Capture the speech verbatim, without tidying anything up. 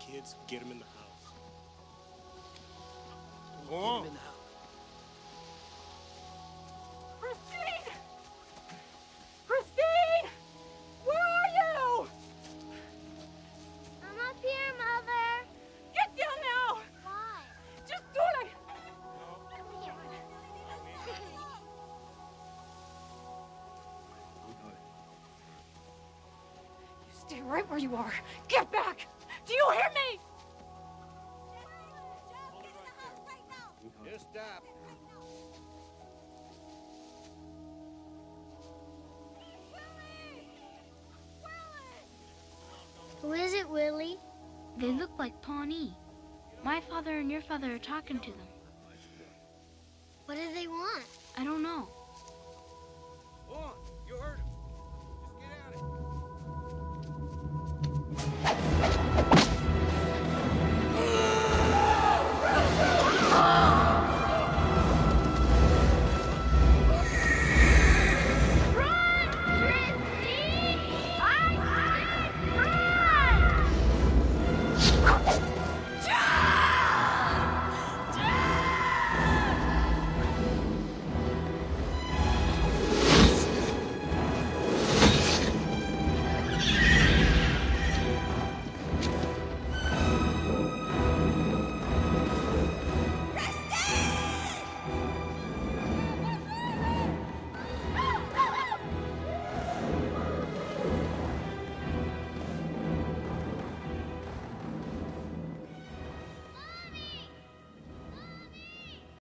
kids, get them in the house. Go on. Get them in the house. Christine! Christine! Where are you? I'm up here, Mother. Get down now! Why? Just do it! You stay right where you are. Get back! Do you hear me? Just stop. Who is it, Willie? They look like Pawnee. My father and your father are talking to them. What do they want? I don't know.